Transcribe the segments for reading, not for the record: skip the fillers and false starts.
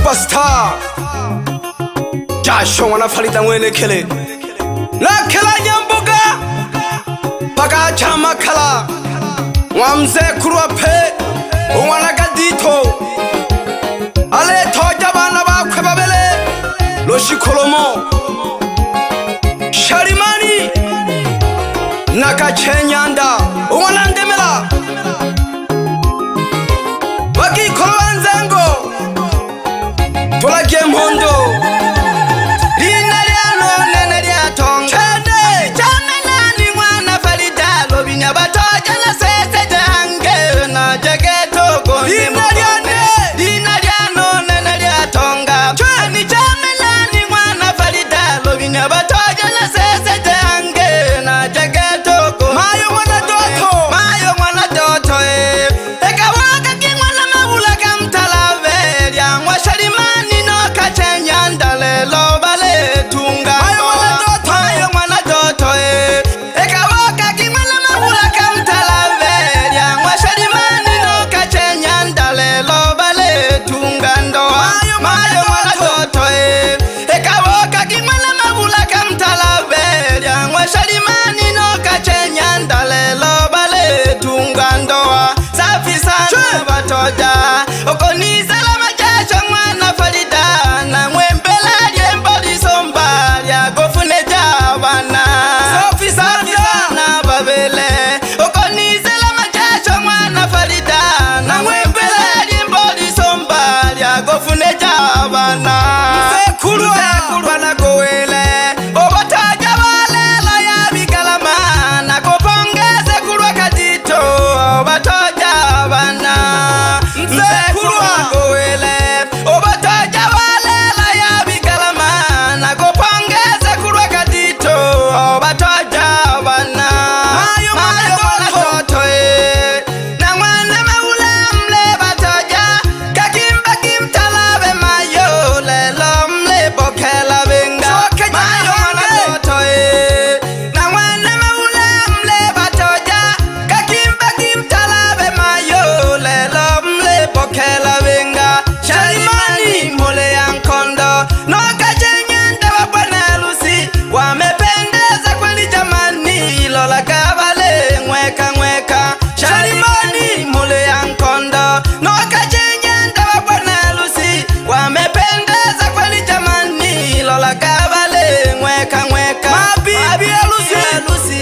superstar Jasho wanafalita mwene kele na kela nyambuga Paka chama kala Wamze kuruwa pe Uwanagadito Ale toja bana bakwe babele Loshi kolomo Sharimani Nakachenyanda Uwanandemela Waki kolowanzango Tola Gemondo Lina liano nene liatonga Chene Chamena ni mwana falida Lobinya batoja na sese jange Na jageto kondi Lina liano nene liatonga Chene Chamena ni mwana falida Lobinya batoja na sese jange Na jageto kondi Mayo mwana doto Mayo mwana doto Eka waka ki mwana mabula kamtalave Liangwa sharimani no kachenyanda lelo bale tunga Mayo mwana doto Eka waka ki mwana mabula kamtalave Liangwa sharimani no kachenyanda lelo bale tunga ndoa Mayo mwana doto Eka waka ki mwana mabula kamtalave Liangwa sharimani no kachenyanda lelo bale tunga ndoa Safi sana batoja Okoniza la majasho mwana falida Na mwembela liembodi somba Lya gofune jabana Safi sana babele Okoniza la majasho mwana falida Na mwembela liembodi somba Lya gofune jabana Msekulu wana goele Obataja walela ya bigalama Na kopongeze kulwa kadito Obataja bana Msekulu wagoele Obataja walela ya bigalama Na kopongeze kulwa kadito Obataja bana Mayo mwana toto Na mwana maula mle bataja Kakimba kimtalabe mayo Lelo mle bokela benga Mayo mwana toto Na mwana maula mle bataja Kakimba kimtalabe mayo Lelo mle bokela benga Sharimani mole yankondo Noka jenyenda wabwana lusi Wamependeza kweli jamani Lola kabale mweka mweka Sharimani mole yankondo Noka jenyenda wabwana lusi Wamependeza kweli jamani Lola kabale mweka mweka Mabibi ya lusi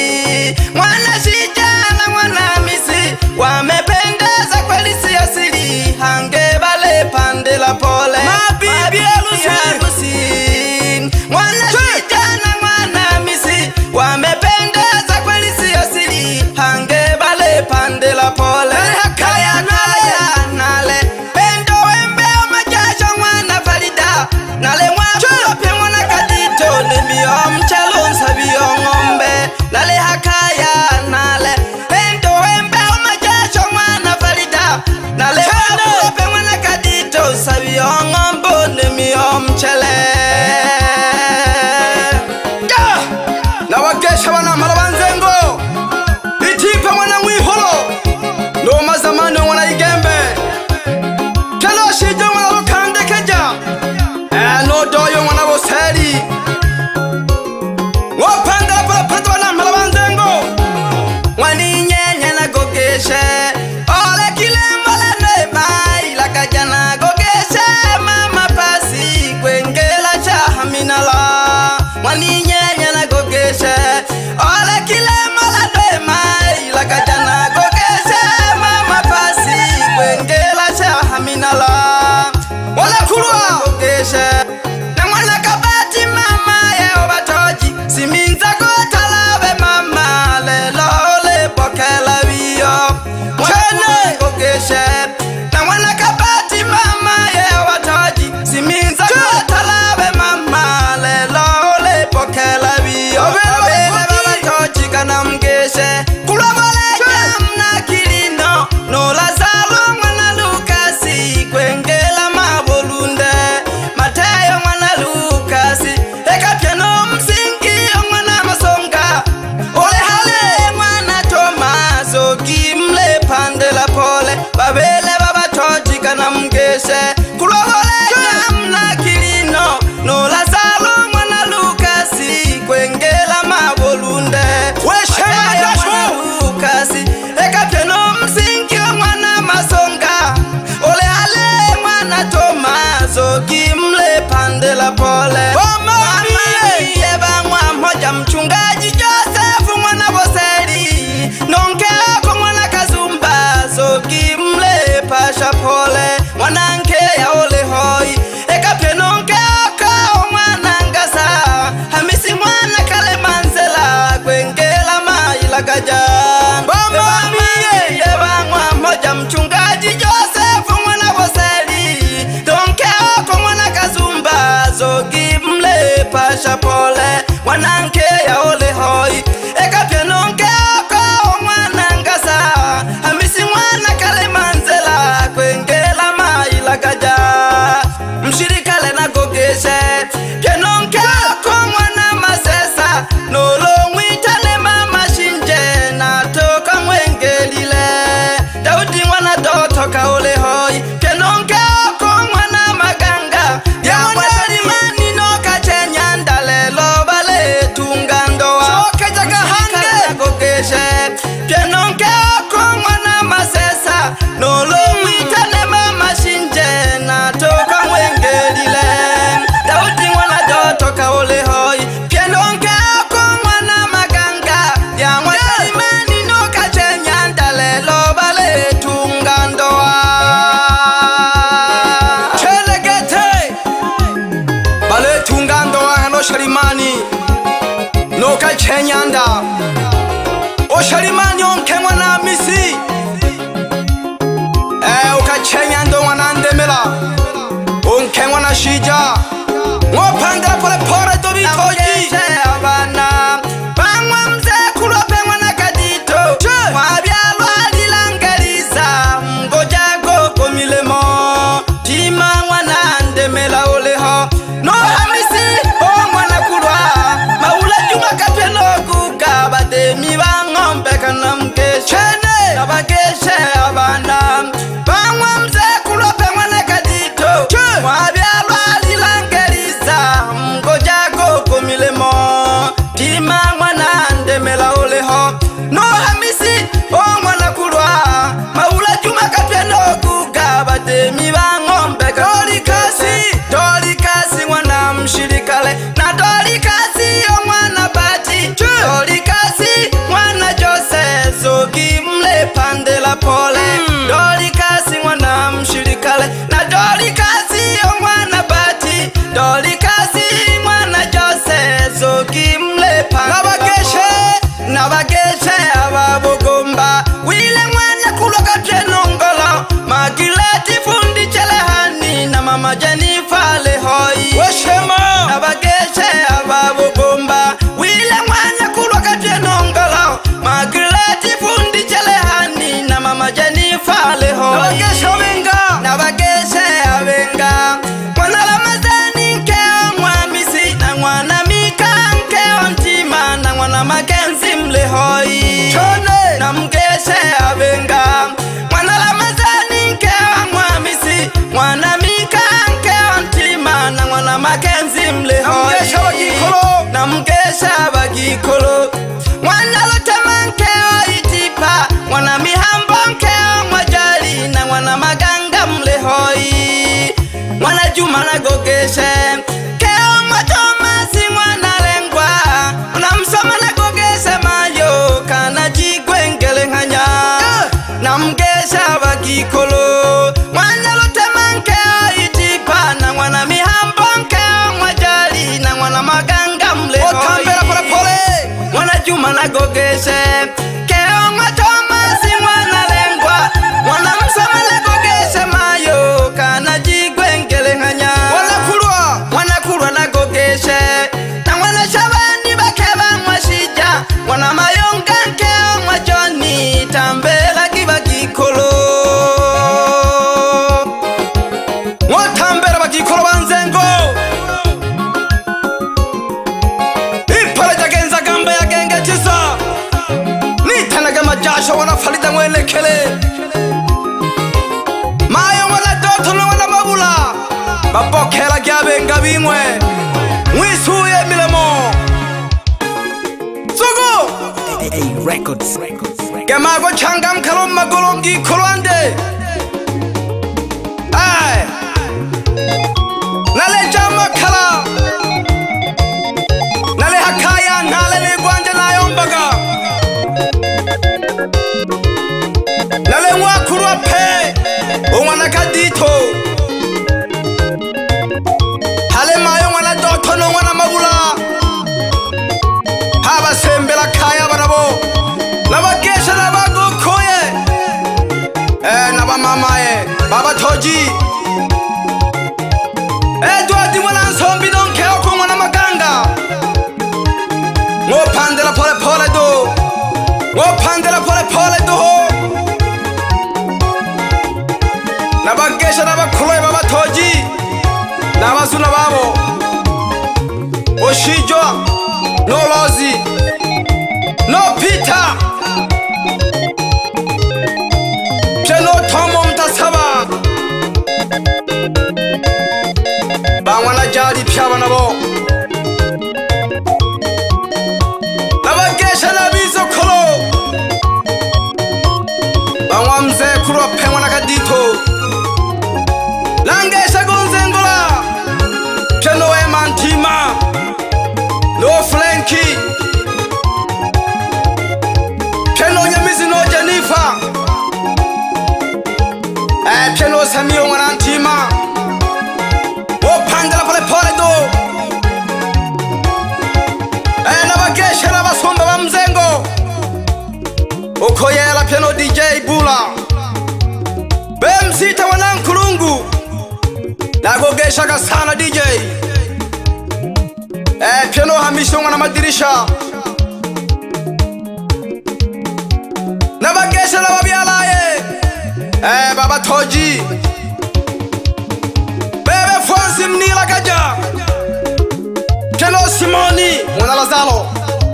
Mwana shijana mwana misi Wamependeza kweli si asili Hange bale pande la pole Mabibi ya lusi Mwana shijana mwana misi Wamependeza kweli si asili Hange bale pande la pole Hakaya nale Pendo wembe o majasho mwana falida Nale mwape mwana kadito Nibio mchalo nsabio ngombe Nale hakaya nale Pendo wembe o majasho mwana falida Nale mwape mwana kadito Nsabio ngombo Nibio mchale Na wakesha wana malabanzengo Itipa mwana mwiholo Noma zamani mwana igembe Kelo shija mwana wakande keja No doyo mwana woseri Wapanda pala pato wana malabanzengo Wani nyenye na gogeshe Ole kile mbala neema Ila kajana gogeshe Mama pasi kwengela cha haminala Wani nyenye na gogeshe Ole kile mbala neema Ila kajana gogeshe Mama pasi kwengela cha haminala Wala kulwa gogeshe Na mwana kabati mama yeo batoji Siminza kotalabe mama Lelo le bokela biyo Chene gogeshe Na mwana kabati mama yeo batoji Siminza kotalabe mama Lelo le bokela la pole. Mamie bangwa moja mchungaji Joseph mwana Boseri. Nonke ako mwana Kazumba soki mle pasha pole. Mwananke ya ole hoi ekapye nonke ako mwana Ngasa. Hamisi mwana Kale Manzela kwengela maila kaja. Mamie bangwa moja mchungaji Joseph mwana Boseri. Nonke ako mwana Kazumba soki mle pasha pole. Mwananke ya ole hoi ekapye nonke ako mwana Ngasa. Hamisi mwana Kale Manzela kwengela maila kaja. Mshirikale na gogeshe kenonke ako mwana Masesa. Nolo mwitane mama Shinje natoka Mwengelile. Daudi mwana Doto kaole hoi kenonke ako mwana Maganga. Ya mwalimani no kachenya ndalelo bale tungandoa. Shoke jaga hange gogeshe kenonke ako mwana Masesa. Nolo mwitane mama Shinje natoka Mwengelile. Daudi mwana Doto kaole hoi kenonke ako mwana Maganga. Ya mwalimani no kachenya ndalelo bale tungandoa. Chelegete bale tungandoa hano shalimani no kachenya nda. O shalimani onke mwana Misi. Ukachenya ndo mwana Ndemela. Onke mwana Shija. Ngopanga pole pole dobi toji. Abana bangwa mze kulope mwana Kadito. Mwabyalo alilangaliza mgoja goko milemo. Tima mwana Ndemela oleho. No Hamisi o mwana kulwa. Maula Juma kapelo kuka bademi bangombe kana mgeshe. Nabageshe abana bangwa mze kulope mwana Kadito. Mwabyalo alilangaliza mgoja goko milemo. Tima mwana Ndemela oleho. No Hamisi o mwana kulwa. Maula Juma kapelo kuka bademi bangombe kana Dorikasi mwana Mshirikale. Na Dorikasi o mwana Bati. Dorikasi mwana Jose soki mle pande la pole. Dorikasi mwana Mshirikale. Na Dorikasi o mwana Bati. Dorikasi mwana Jose soki mle pande la pole. Nabageshe ababogomba. Wile mwana kuloka tenongolo. Magileti fundi Chelehani na mama Jennifer lehoi. Weshema nabageshe ababogomba. Wile mwana kuloka tenongolo. Magileti fundi Chelehani na mama Jennifer lehoi. Nabageshe abenga. Nabageshe abenga. Mwana Ramazani nkeo Mwamisi. Na mwana Mika nkeo Ntima. Na mwana Makenzi mlehoi. Chone na mgeshe abenga. Mwana Ramazani nkeo Mwamisi. Mwana Mika nkeo Ntima. Na mwana Makenzi mlehoi. Na mgesha bagikolo. Mwana Lotema nkeo Itipa. Mwana Mihambo nkeo Mwajali. Na mwana Maganga mlehoi. Mwana Juma na gogeshe keo Matomasi mwana Lengwa. Mwana Msoma na gogeshe mayo kana jigwengele nganya. Na mgesha bagikolo. Mwana Lotema nkeo Itipa. Na mwana Mihambo nkeo Mwajali. Na mwana Maganga mlehoi. Otambera pole pole. Mwana Juma na gogeshe keo Matomasi mwana Lengwa. Mwana Msoma na gogeshe mayo kana jigwengele nganya. Mwana kulwa na gogeshe. Na mwana Shabani bakeba Mwashija. Mwana Mayonga nkeo Mwajoni. Tambela kibagikolo. Mwatambera bagikolo banzengo. Ipala jagenza gamba ya genge tisa. Nitanaga majasho wana falida mwelekele. Mayo wana Doto na wana Mabula. Babokela gyabenga bimwe. Mwisuye milemo. Sugu Records. Gemago changam kalom magolongi kolande. Ay. Nale jama kala. ngophandela pole pole toho nabagesha nabakhulwe babathoji nabazuna babo Oshijwa no Lozi no Peter Cheno Tomo mtasaba Bangwana jadi pyaba nabo Nabagesha nabizo kolo Bangwa mze kurwa pengwa nakadito Langesha gonzengola Cheno emantima No Frankie Cheno nyamizi no Jennifer Cheno Samio mwanantima Opandela pole pole do Nabagesha nabasomba wa mzengo Okoyela piano DJ Bula Bemsita wanankulungu Nagogesha sana DJ piano hamishonga na madirisha Nabagesha na wabialaye Baba Toji Bebe Fonsi Mnila Kaja Piano Simoni Mwana Lazalo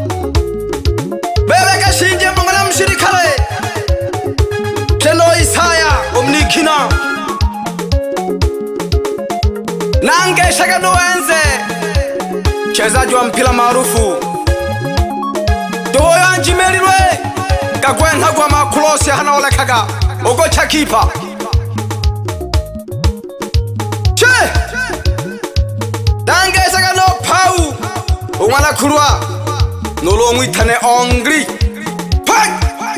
Bebe Kashinje Mwana Mshirikale Piano Isaya Omnikina Nangesha Kadoenze Chezaji wa mpila maarufu Doyo anjimelirwe Gagwen hagwa makulosi hana olekaga Ogo chakipa Che Dange saga no pau Ungwana kurwa Nolo mwitane ongri Pak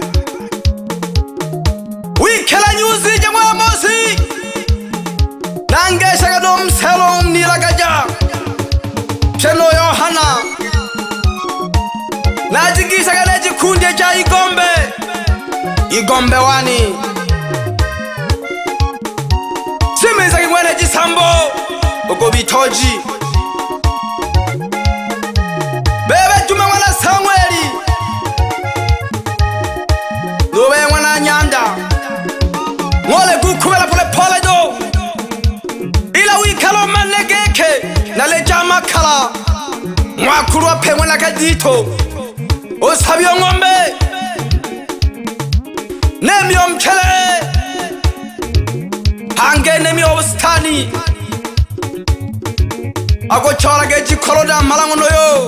Wikela nyuzi jamwa mosi Dange saga no mselo mnilagaja Cheno Yohana Najigisa galeji kunde cha Igombe wani Simiza kimwene jisambo Oko bitoji Bebe Juma wana Samueli Nobe wana Nyanda Ngole gukubela pole pole do Ila wikalo manegeke Naleja makala Mwakurwa pemwe na kadito Osabio ngombe Nemi omchele Hange nemi obstani Ako chola geji koloda malangono yo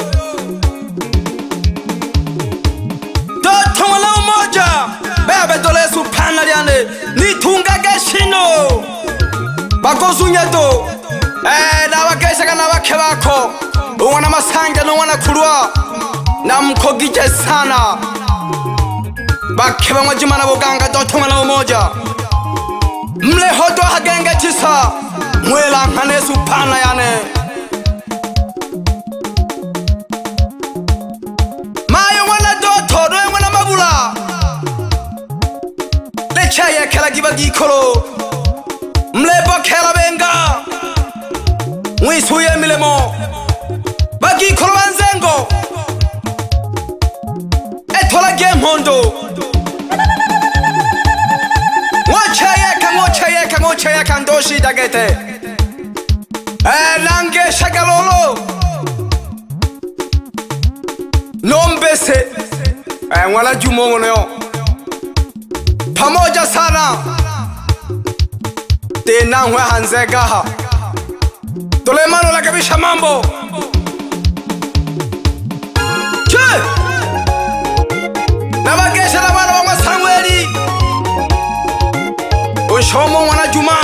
Doto wala umoja Bebe dole supana liane Nitunga geshino Bako zunyeto Dawa gesha kana wake wako Uwana masanja no wana kurwa Na mkogije sana Bakeba mwajima na buganga doto wala umoja Mle hodo hagenge tisa Mwela nkane supana yane Mayo wana doto doe wana mabula Lechaya kela giba gikolo Mle bakela benga Mwisuye milemo Bagi kolo wanzengo Etola game hondo Ngochayeka ndoshi dagete Lange shagalolo Nombese Wala jumongo nyo Pamoja sana Tena ngwe hanzegaha Tolemano la kabisha mambo Che Nabagesha na wana wa Samueli Oshomo wana Juma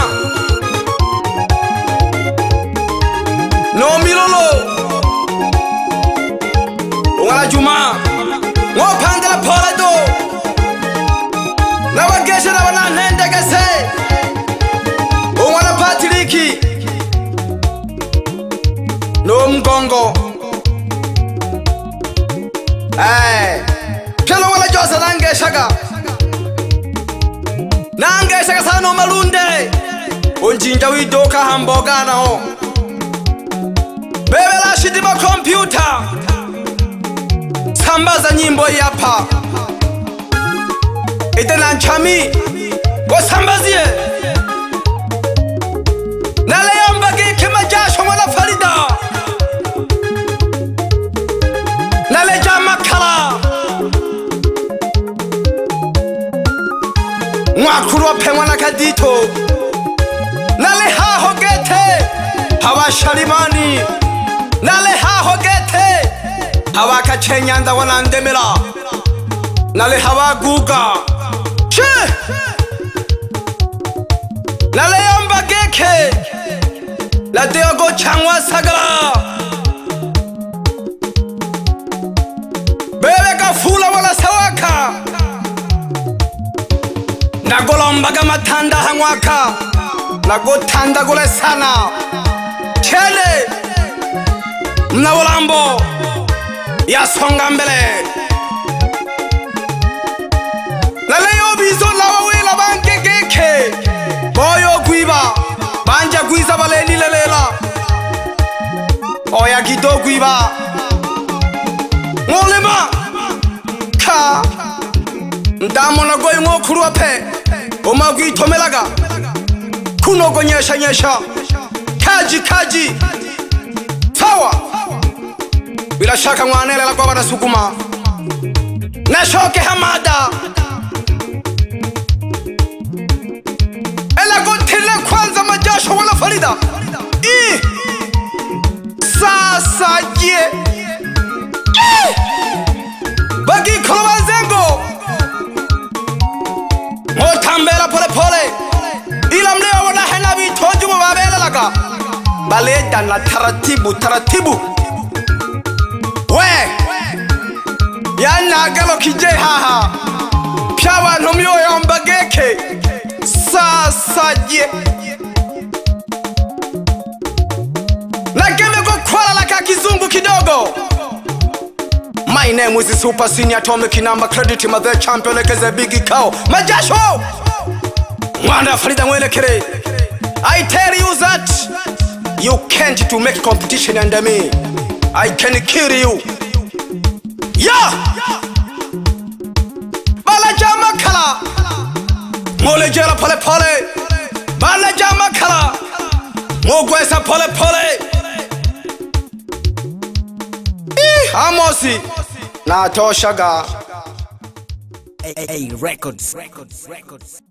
No milolo Wana Juma Wapandela pole do Nabagesha na wana nende gase Wana Patriki No mgongo Kelo wala josa nange shaga Nange shaga sano malunde Unjinja widoka hamboga na ho Bebe la shitiba kompyuta Sambaza nyimbo yapa Itana chami wasambazie nale yambage kimajasho wala farida nale jamakala mwakurwa pemwana kadito nale haho gete hawa shalimani nale haho gete hawa kachenyanda wanandemela nale hawa guga che nale yamba geke la deogo changwa sagala bebe ka fula wala sawaka nagolombaga matanda hangwaka nagotanda gole sana chele mnawolambo ya songa mbele nale yobizo lawa wela bankekeke boyo guiba banja guiza baleni lelela oya gido guiba ngolema ka ndamona goyi ngokurwa pe omagwi tomelaga kuno gonyesha nyesha kaji sawa bila shaka mwanelela kwa batasukuma nashoke hamada ela gotile kwanza majasho wala farida sasa je bagi kolwa zengo motambela pole pole ila mleo wana hena bitoju mababela laka baleta na taratibu we yana galo kije haha pyawa nomyo yombageke sasa je nakeme kukwala laka kizungu kidogo. My name is the Super Senior Atomic Number Credit Mother Champion like a big cow majasho Mwanda Farida Mwelekere. I tell you that you can't to make competition under me. I can kill you. Yeah. Bala jama kala. Mole jela pole pole. Bala jama kala. Mogwesa pole pole. Amosi na toshaga. Records.